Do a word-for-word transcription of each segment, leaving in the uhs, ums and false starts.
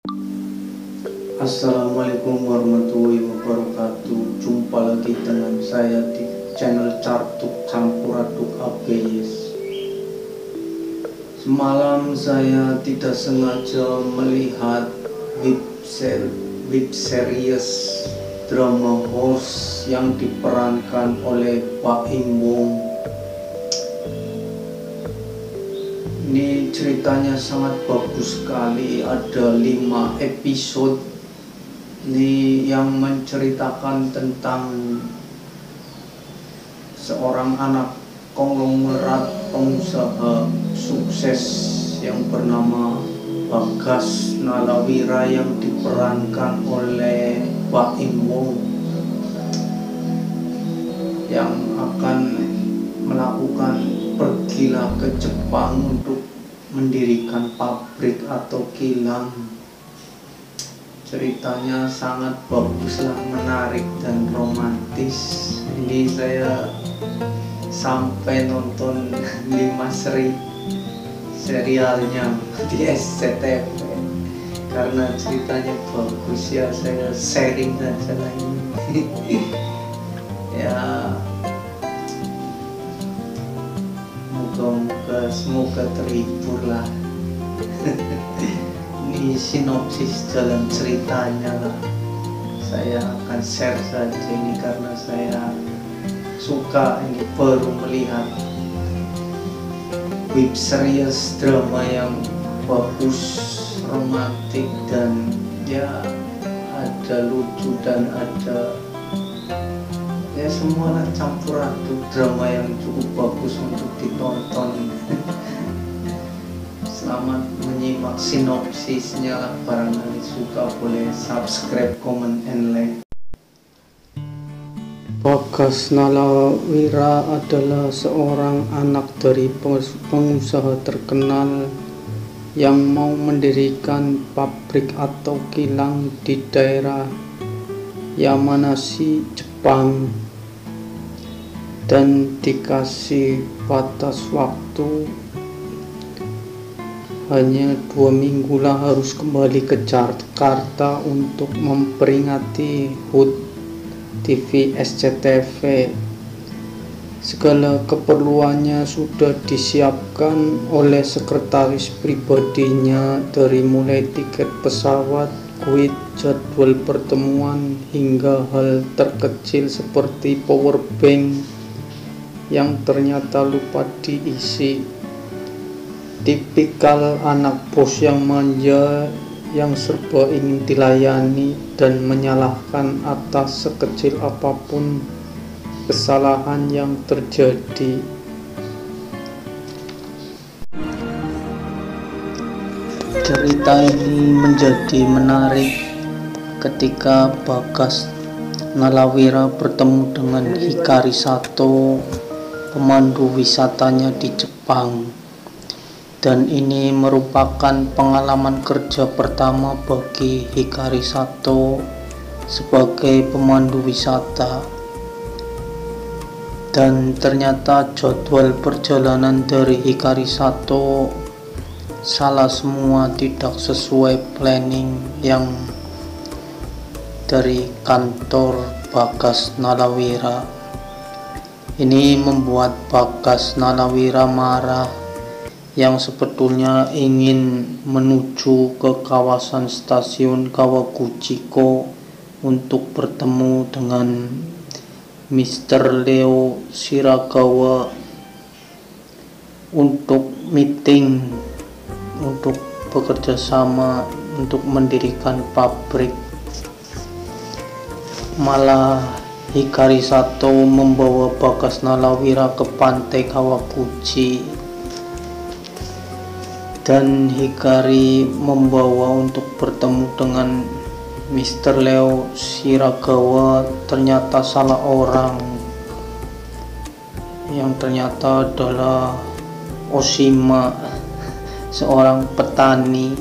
Assalamualaikum warahmatullahi wabarakatuh. Jumpa lagi dengan saya di channel Cartuk Campur Aduk A B S. Semalam saya tidak sengaja melihat web, ser web series drama Horse yang diperankan oleh Pak Im Wong. Ini ceritanya sangat bagus sekali, ada lima episode ini yang menceritakan tentang seorang anak konglomerat pengusaha sukses yang bernama Bagas Nalawira yang diperankan oleh Pak Im Wong, yang akan melakukan pergilah ke Jepang untuk mendirikan pabrik atau kilang. Ceritanya sangat baguslah, menarik dan romantis. Ini saya sampai nonton lima seri serialnya di S C T V karena ceritanya bagus ya, saya sharing aja lah ini. Ya, moga-moga semoga terhibur lah. Ini sinopsis dalam ceritanya lah, saya akan share saja ini karena saya suka, ini baru melihat web series drama yang bagus, romantik, dan ya ada lucu dan ada ya semuanya campur aduk, drama yang cukup bagus untuk ditonton. Selamat menyimak sinopsisnya lah, barangkali suka boleh subscribe, comment, and like. Bagas Nalawira adalah seorang anak dari pengusaha terkenal yang mau mendirikan pabrik atau kilang di daerah Yamanashi, Jepang, dan dikasih batas waktu hanya dua minggu lah harus kembali ke Jakarta untuk memperingati H U T T V S C T V. Segala keperluannya sudah disiapkan oleh sekretaris pribadinya, dari mulai tiket pesawat, kuit, jadwal pertemuan, hingga hal terkecil seperti power bank yang ternyata lupa diisi. Tipikal anak bos yang manja, yang serba ingin dilayani dan menyalahkan atas sekecil apapun kesalahan yang terjadi. Cerita ini menjadi menarik ketika Bagas Nalawira bertemu dengan Hikari Sato, pemandu wisatanya di Jepang. Dan ini merupakan pengalaman kerja pertama bagi Hikari Sato sebagai pemandu wisata. Dan ternyata jadwal perjalanan dari Hikari Sato salah semua, tidak sesuai planning yang dari kantor Bagas Nalawira. Ini membuat Bagas Nalawira marah, yang sebetulnya ingin menuju ke kawasan stasiun Kawaguchiko untuk bertemu dengan Mister Leo Shirakawa untuk meeting, untuk bekerja sama untuk mendirikan pabrik. Malah Hikari Sato membawa Bagas Nalawira ke pantai Kawaguchi, dan Hikari membawa untuk bertemu dengan Mister Leo Shirakawa ternyata salah orang, yang ternyata adalah Oshima, seorang petani.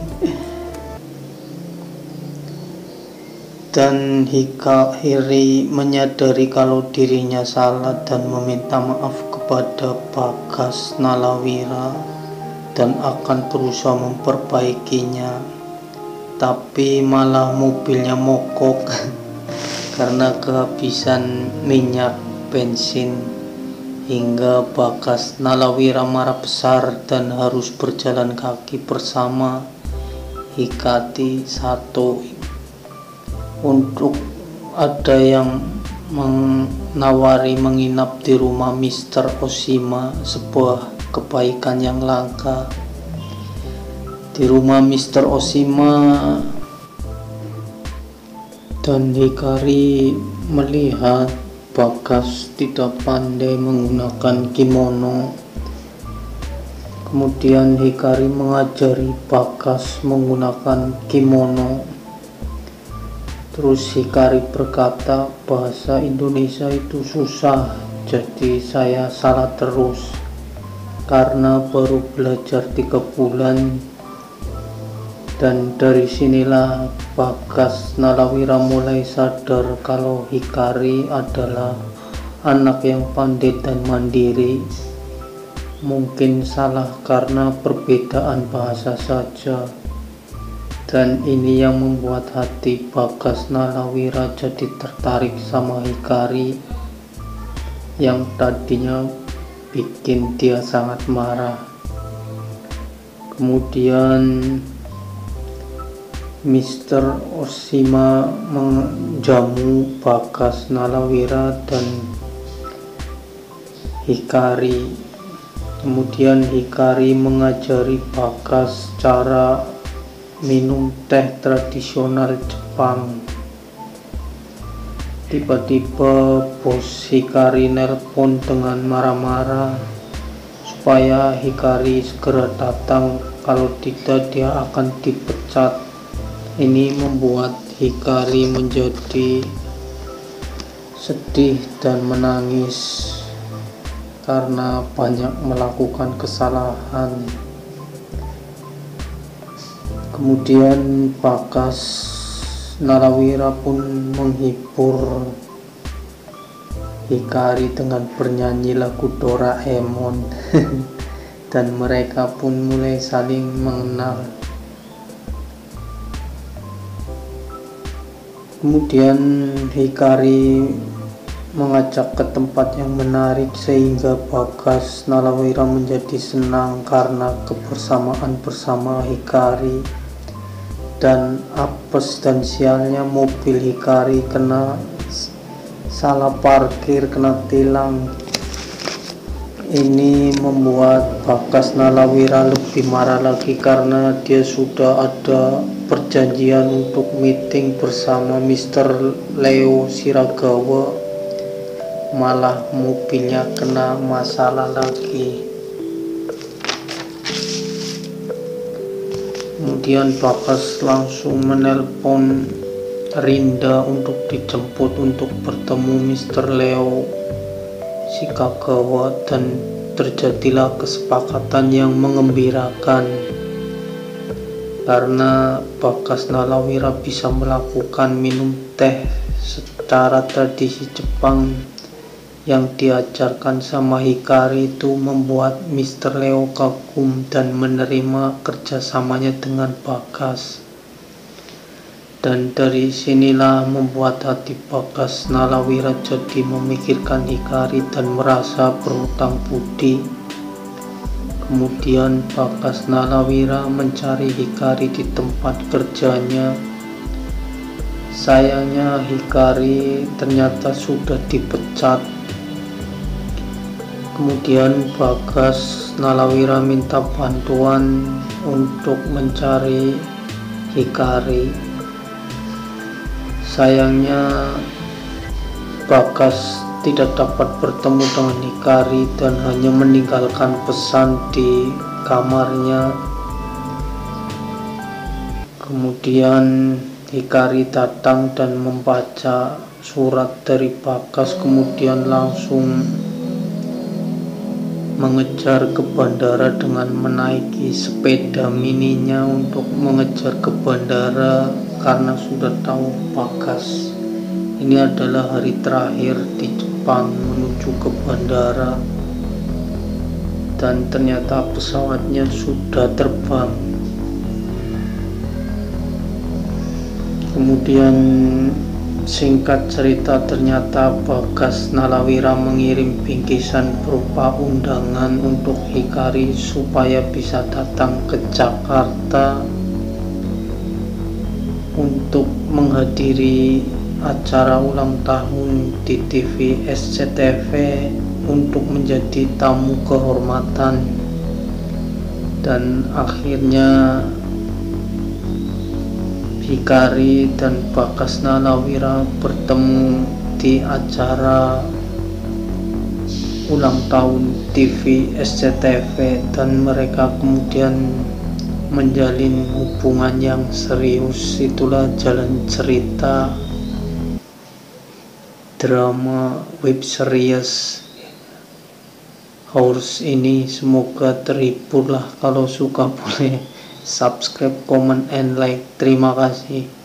Dan Hikari menyadari kalau dirinya salah dan meminta maaf kepada Bagas Nalawira dan akan berusaha memperbaikinya. tapi malah mobilnya mogok karena kehabisan minyak bensin, hingga Bagas Nalawira marah besar dan harus berjalan kaki bersama Hikari Sato. Untuk ada yang menawari menginap di rumah mister Oshima, sebuah kebaikan yang langka. Di rumah mister Oshima, dan Hikari melihat Bagas tidak pandai menggunakan kimono. Kemudian Hikari mengajari Bagas menggunakan kimono. Terus Hikari berkata, bahasa Indonesia itu susah, jadi saya salah terus karena baru belajar tiga bulan. Dan dari sinilah Bagas Nalawira mulai sadar kalau Hikari adalah anak yang pandai dan mandiri. Mungkin salah karena perbedaan bahasa saja. Dan ini yang membuat hati Bagas Nalawira jadi tertarik sama Hikari, yang tadinya bikin dia sangat marah. Kemudian mister Oshima menjamu Bagas Nalawira dan Hikari. Kemudian Hikari mengajari Bagas cara minum teh tradisional Jepang. Tiba-tiba bos Hikari nelpon dengan marah-marah supaya Hikari segera datang, kalau tidak dia akan dipecat. Ini membuat Hikari menjadi sedih dan menangis karena banyak melakukan kesalahan. Kemudian Bagas Nalawira pun menghibur Hikari dengan bernyanyi lagu Doraemon dan mereka pun mulai saling mengenal. Kemudian Hikari mengajak ke tempat yang menarik sehingga Bagas Nalawira menjadi senang karena kebersamaan bersama Hikari. Dan apes dan sialnya mobil Hikari kena salah parkir, kena tilang. Ini membuat Bagas Nalawira lebih marah lagi karena dia sudah ada perjanjian untuk meeting bersama mister Leo Shiragawa, malah mobilnya kena masalah lagi. Kemudian Bagas langsung menelpon Rinda untuk dijemput untuk bertemu mister Leo Shiragawa, dan terjadilah kesepakatan yang mengembirakan karena Bagas Nalawira bisa melakukan minum teh secara tradisi Jepang yang diajarkan sama Hikari. Itu membuat mister Leo kagum dan menerima kerjasamanya dengan Bagas. Dan dari sinilah membuat hati Bagas Nalawira jadi memikirkan Hikari dan merasa berhutang budi. Kemudian Bagas Nalawira mencari Hikari di tempat kerjanya. Sayangnya Hikari ternyata sudah dipecat. Kemudian Bagas Nalawira minta bantuan untuk mencari Hikari. Sayangnya Bagas tidak dapat bertemu dengan Hikari dan hanya meninggalkan pesan di kamarnya. Kemudian Hikari datang dan membaca surat dari Bagas, kemudian langsung mengejar ke bandara dengan menaiki sepeda mininya untuk mengejar ke bandara karena sudah tahu Bagas ini adalah hari terakhir di Jepang menuju ke bandara, dan ternyata pesawatnya sudah terbang. Kemudian singkat cerita, ternyata Bagas Nalawira mengirim bingkisan berupa undangan untuk Hikari supaya bisa datang ke Jakarta untuk menghadiri acara ulang tahun di T V S C T V untuk menjadi tamu kehormatan. Dan akhirnya Hikari dan Bagas Nalawira bertemu di acara ulang tahun T V S C T V, dan mereka kemudian menjalin hubungan yang serius. Itulah jalan cerita drama web series Horse ini. Semoga terhibur lah. Kalau suka boleh subscribe, comment, and like. Terima kasih.